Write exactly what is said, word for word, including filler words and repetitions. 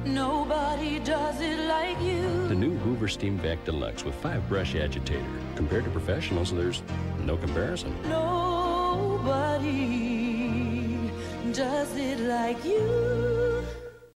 Nobody does it like you. The new Hoover SteamVac Deluxe with five brush agitator. Compared to professionals, there's no comparison. Nobody does it like you.